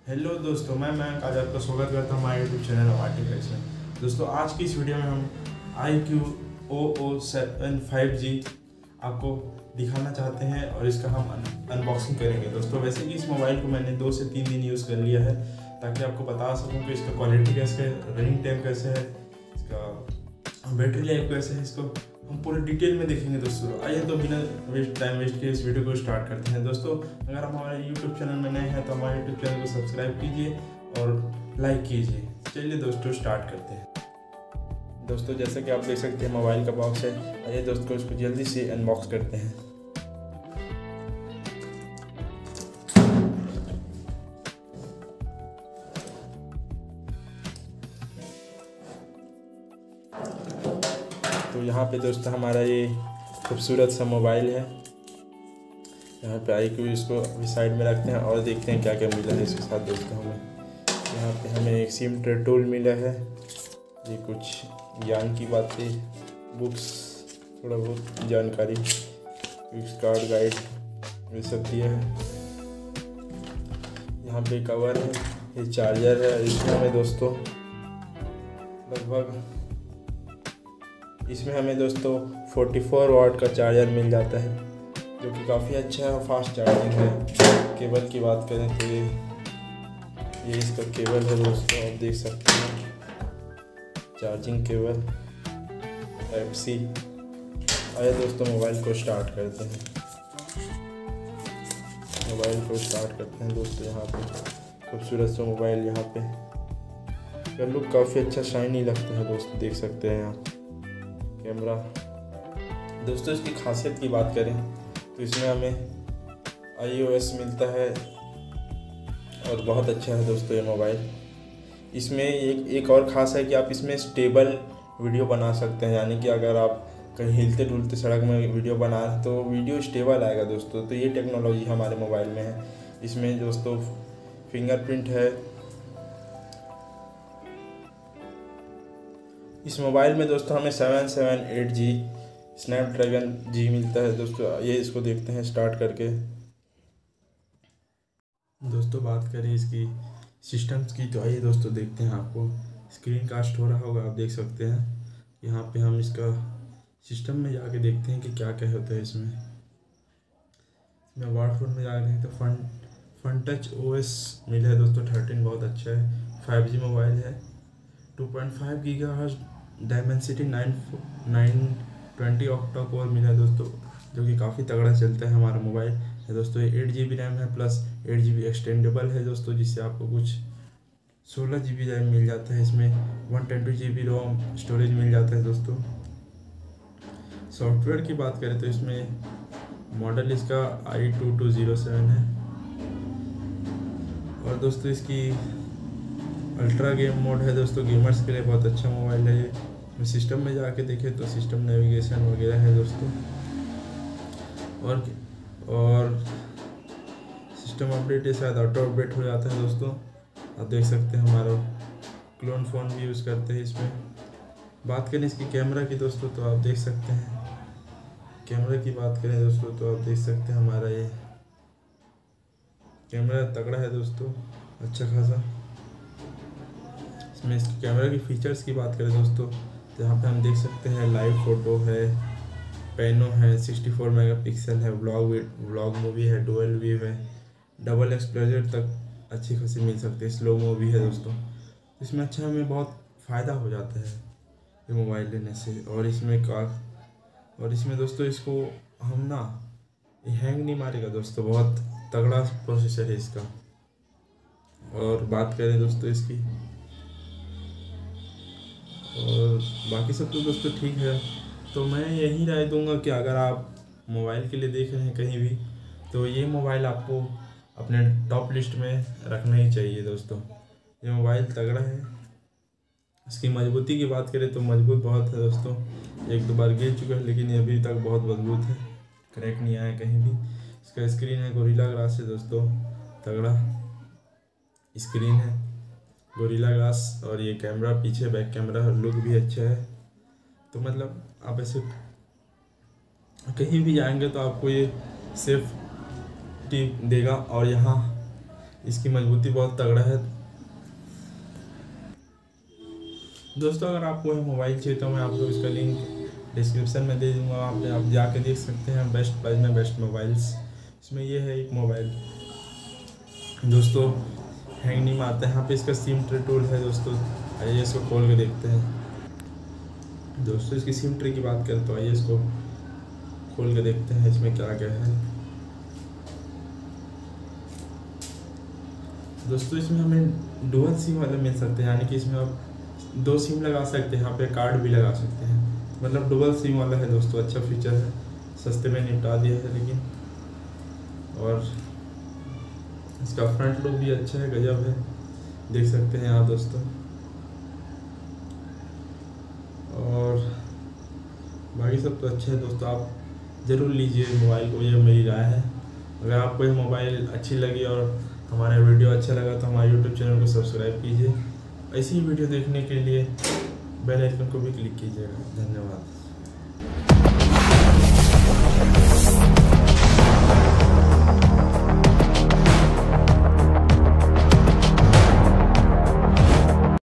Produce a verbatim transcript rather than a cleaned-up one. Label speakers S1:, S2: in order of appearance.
S1: Hello दोस्तों, मैं मैं आज आपका स्वागत करता हूँ हमारे यूट्यूब चैनल आर्टिकल्स में। दोस्तों, आज की इस वीडियो में हम iQOO seven five G आपको दिखाना चाहते हैं और इसका हम अनबॉक्सिंग करेंगे। दोस्तों, वैसे कि इस मोबाइल को मैंने दो से तीन दिन यूज़ कर लिया है ताकि आपको बता सकूँ कि इसका क्वालिटी कैसे है, रनिंग टाइम कैसे है, इसका बैटरी लाइफ कैसे है, इसको हम पूरे डिटेल में देखेंगे। दोस्तों, आइए तो बिना वेस्ट टाइम वेस्ट के इस वीडियो को स्टार्ट करते हैं। दोस्तों, अगर आप हमारे यूट्यूब चैनल में नए हैं तो हमारे यूट्यूब चैनल को सब्सक्राइब कीजिए और लाइक कीजिए। चलिए दोस्तों, स्टार्ट करते हैं। दोस्तों, जैसा कि आप देख सकते हैं मोबाइल का बॉक्स है। आइए दोस्तों, इसको जल्दी से अनबॉक्स करते हैं। तो यहाँ पे दोस्तों हमारा ये खूबसूरत सा मोबाइल है। यहाँ पे आई क्यू इसको अभी साइड में रखते हैं और देखते हैं क्या क्या मिला है इसके साथ। दोस्तों, हमें यहाँ पे हमें एक सिम ट्रे टूल मिला है, ये कुछ ज्ञान की बातें, बुक्स, थोड़ा बहुत जानकारी, कार्ड गाइड, ये सब दिया है। यहाँ पे कवर है, ये चार्जर है। इसमें हमें दोस्तों लगभग इसमें हमें दोस्तों चौवालीस वाट का चार्जर मिल जाता है, जो कि काफ़ी अच्छा है और फास्ट चार्जिंग है। केबल की बात करें तो ये ये इसका केबल है दोस्तों, आप देख सकते हैं, चार्जिंग केबल टाइप सी। आइए दोस्तों, मोबाइल को स्टार्ट करते हैं। मोबाइल को स्टार्ट करते हैं दोस्तों। यहाँ पे खूबसूरत सा मोबाइल, यहाँ पे लुक काफ़ी अच्छा शाइनी लगता है दोस्तों, देख सकते हैं आप। कैमरा दोस्तों, इसकी खासियत की बात करें तो इसमें हमें आई ओ एस मिलता है और बहुत अच्छा है दोस्तों ये मोबाइल। इसमें एक एक और ख़ास है कि आप इसमें स्टेबल वीडियो बना सकते हैं, यानी कि अगर आप कहीं हिलते डुलते सड़क में वीडियो बना रहे तो वीडियो स्टेबल आएगा दोस्तों। तो ये टेक्नोलॉजी हमारे मोबाइल में है। इसमें दोस्तों फिंगरप्रिंट है। इस मोबाइल में दोस्तों हमें seven seven eight G Snapdragon G मिलता है दोस्तों। ये इसको देखते हैं स्टार्ट करके। दोस्तों, बात करें इसकी सिस्टम्स की तो आइए दोस्तों देखते हैं। आपको स्क्रीन कास्ट हो रहा होगा, आप देख सकते हैं। यहाँ पे हम इसका सिस्टम में जाके देखते हैं कि क्या क्या होता है इसमें। इसमें वाटफोन में जाके देखें तो fun fun touch O S मिला है दोस्तों थर्टीन, बहुत अच्छा है। फाइव जी मोबाइल है। Two point five gigahertz Dimensity nine nine twenty octa core मिला है दोस्तों, जो कि काफ़ी तगड़ा चलता है हमारा मोबाइल है दोस्तों। ये एट जी बी रैम है plus eight G B extendable है दोस्तों, जिससे आपको कुछ सोलह जी बी रैम मिल जाता है। इसमें one twenty G B ROM storage मिल जाता है दोस्तों। सॉफ्टवेयर की बात करें तो इसमें मॉडल इसका I two two zero seven है और दोस्तों इसकी अल्ट्रा गेम मोड है दोस्तों, गेमर्स के लिए बहुत अच्छा मोबाइल है ये। सिस्टम में जाके देखें तो सिस्टम नेविगेशन वगैरह है दोस्तों, और और सिस्टम अपडेट है, शायद ऑटो अपडेट हो जाता है दोस्तों। आप देख सकते हैं हमारा क्लोन फ़ोन भी यूज़ करते हैं इसमें। बात करें इसकी कैमरा की दोस्तों तो आप देख सकते हैं, कैमरा की बात करें दोस्तों तो आप देख सकते हैं हमारा ये कैमरा तगड़ा है दोस्तों, अच्छा खासा। इसमें इसकी कैमरा की फ़ीचर्स की बात करें दोस्तों तो यहाँ पे हम देख सकते हैं लाइव फ़ोटो है, पेनो है, सिक्सटी फोर मेगापिक्सल है, व्लॉग व्लॉग मूवी है, डुअल व्यू है, डबल एक्सपोजर तक अच्छी खासी मिल सकती है, स्लो मूवी है दोस्तों। इसमें अच्छा हमें बहुत फ़ायदा हो जाता है ये मोबाइल लेने से। और इसमें का और इसमें दोस्तों इसको हम ना हैंग नहीं मारेगा दोस्तों, बहुत तगड़ा प्रोसेसर है इसका। और बात करें दोस्तों इसकी, और बाकी सब तो दोस्तों ठीक है। तो मैं यही राय दूंगा कि अगर आप मोबाइल के लिए देख रहे हैं कहीं भी, तो ये मोबाइल आपको अपने टॉप लिस्ट में रखना ही चाहिए दोस्तों। ये मोबाइल तगड़ा है। इसकी मजबूती की बात करें तो मजबूत बहुत है दोस्तों, एक दो बार गिर चुका है लेकिन ये अभी तक बहुत मजबूत है, क्रैक नहीं आया कहीं भी। इसका स्क्रीन है गोरिल्ला ग्लास है दोस्तों, तगड़ा स्क्रीन है गोरिल्ला ग्लास। और ये कैमरा पीछे बैक कैमरा लुक भी अच्छा है। तो मतलब आप ऐसे कहीं भी जाएंगे तो आपको ये सेफ्टी देगा। और यहाँ इसकी मजबूती बहुत तगड़ा है। दोस्तों अगर आपको यह मोबाइल चाहिए तो मैं आपको इसका लिंक डिस्क्रिप्शन में दे दूंगा, आप आप जाके देख सकते हैं। बेस्ट प्राइस में बेस्ट मोबाइल्स, इसमें ये है एक मोबाइल दोस्तों, हैंग नहीं मारता है। यहाँ पे इसका सिम ट्री टूल है दोस्तों, आइए इसको खोल के देखते हैं। दोस्तों इसकी सिम ट्री की बात करें तो आइए इसको खोल के देखते हैं इसमें क्या क्या है। दोस्तों इसमें हमें डुअल सिम वाले मिल सकते हैं, यानी कि इसमें आप दो सिम लगा सकते हैं, यहाँ पे कार्ड भी लगा सकते हैं, मतलब डुअल सिम वाला है दोस्तों। अच्छा फीचर है, सस्ते में निपटा दिया है लेकिन। और इसका फ्रंट लुक भी अच्छा है, गजब है, देख सकते हैं आप दोस्तों। और बाकी सब तो अच्छा है दोस्तों, आप ज़रूर लीजिए मोबाइल को, ये मेरी राय है। अगर आपको ये मोबाइल अच्छी लगी और हमारा वीडियो अच्छा लगा तो हमारे यूट्यूब चैनल को सब्सक्राइब कीजिए। ऐसी ही वीडियो देखने के लिए बेल आइकन को भी क्लिक कीजिएगा। धन्यवाद।